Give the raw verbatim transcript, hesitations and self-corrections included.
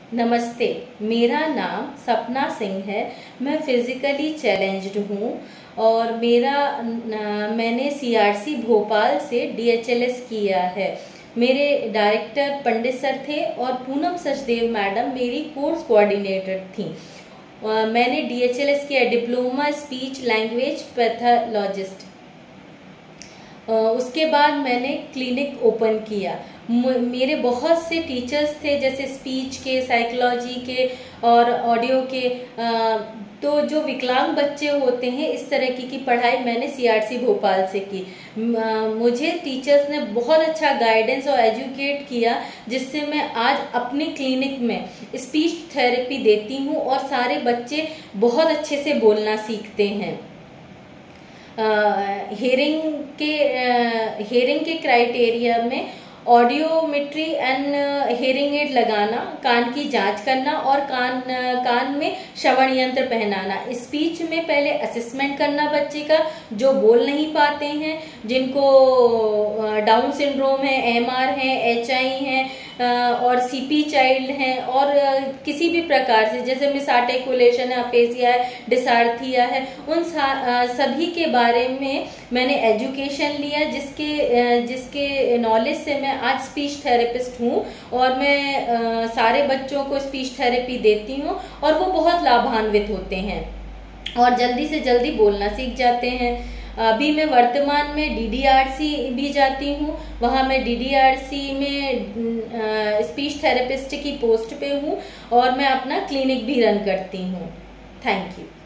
नमस्ते, मेरा नाम सपना सिंह है। मैं फिज़िकली चैलेंज्ड हूँ और मेरा न, मैंने सीआरसी भोपाल से डीएचएलएस किया है। मेरे डायरेक्टर पंडित सर थे और पूनम सचदेव मैडम मेरी कोर्स कोऑर्डिनेटर थी। मैंने डीएचएलएस किया, डिप्लोमा स्पीच लैंग्वेज पैथोलॉजिस्ट। उसके बाद मैंने क्लिनिक ओपन किया। मेरे बहुत से टीचर्स थे, जैसे स्पीच के, साइकोलॉजी के और ऑडियो के। तो जो विकलांग बच्चे होते हैं, इस तरह की की पढ़ाई मैंने सीआरसी भोपाल से की। मुझे टीचर्स ने बहुत अच्छा गाइडेंस और एजुकेट किया, जिससे मैं आज अपने क्लिनिक में स्पीच थेरेपी देती हूँ और सारे बच्चे बहुत अच्छे से बोलना सीखते हैं। हेयरिंग के हेयरिंग के क्राइटेरिया में ऑडियोमेट्री एंड हेयरिंग एड लगाना, कान की जांच करना और कान कान में श्रवण यंत्र पहनाना। स्पीच में पहले असेसमेंट करना बच्चे का, जो बोल नहीं पाते हैं, जिनको डाउन सिंड्रोम है, एमआर है, एचआई है और सीपी चाइल्ड हैं, और किसी भी प्रकार से जैसे मिस आर्टिकुलेशन है, अफेसिया है, डिसार्थिया है, उन सभी के बारे में मैंने एजुकेशन लिया, जिसके जिसके नॉलेज से मैं आज स्पीच थेरेपिस्ट हूँ और मैं आ, सारे बच्चों को स्पीच थेरेपी देती हूँ और वो बहुत लाभान्वित होते हैं और जल्दी से जल्दी बोलना सीख जाते हैं। अभी मैं वर्तमान में डीडीआरसी भी जाती हूँ, वहाँ मैं डीडीआरसी में स्पीच थेरेपिस्ट की पोस्ट पे हूँ और मैं अपना क्लिनिक भी रन करती हूँ। Thank you.